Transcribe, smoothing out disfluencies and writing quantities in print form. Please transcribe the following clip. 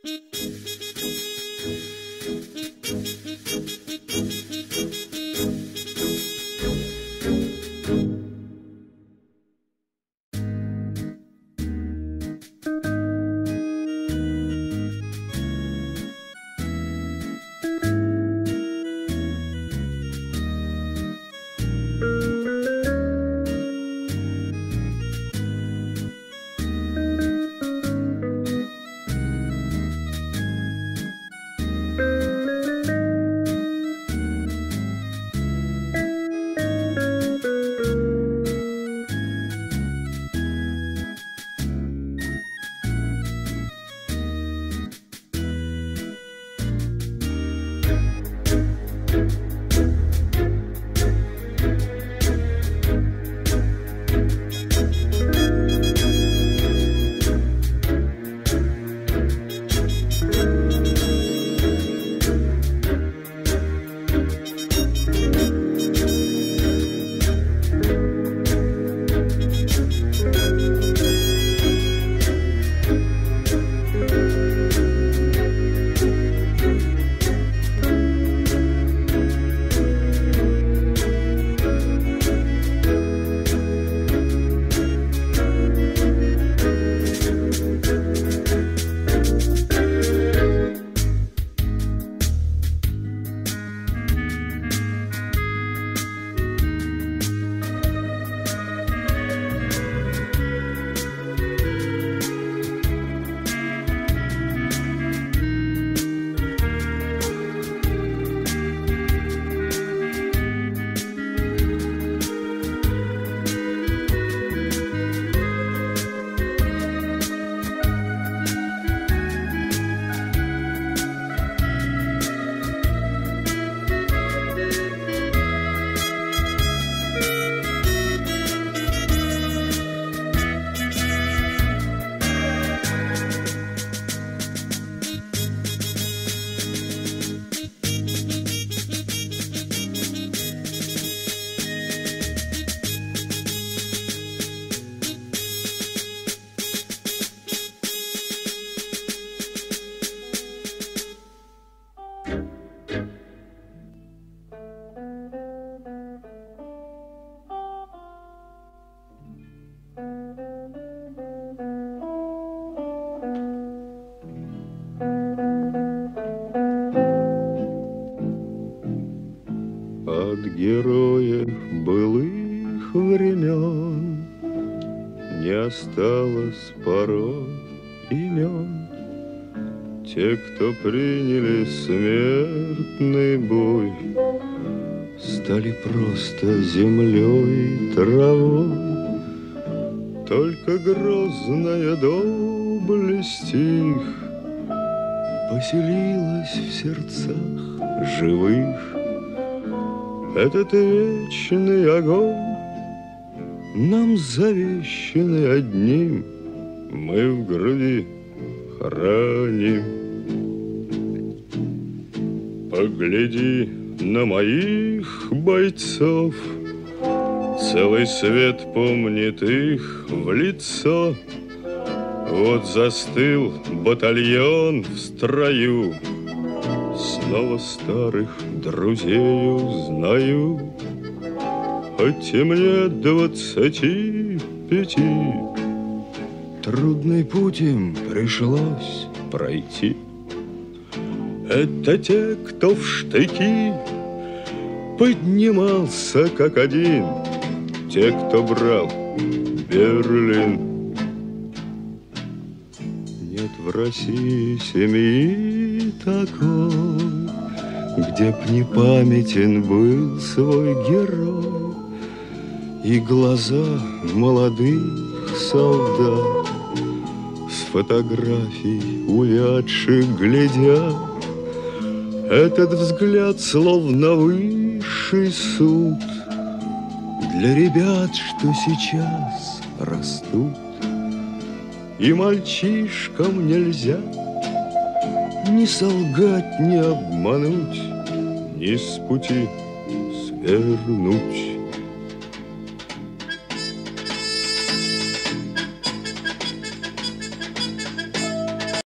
От героев былых времен не осталось порой имен. Те, кто приняли смертный бой, стали просто землей и травой. Только грозная доблесть их поселилась в сердцах живых. Этот вечный огонь нам завещанный одним, мы в груди храним. Погляди на моих бойцов, целый свет помнит их в лицо. Вот застыл батальон в строю, снова старых друзей узнаю. Хоть и мне 25, трудный путь им пришлось пройти. Это те, кто в штыки поднимался как один, те, кто брал Берлин. Нет в России семьи такой, где б не памятен был свой герой, и глаза молодых солдат с фотографий увядших глядят. Этот взгляд словно высший суд для ребят, что сейчас растут. И мальчишкам нельзя ни солгать, ни обмануть, ни с пути свернуть.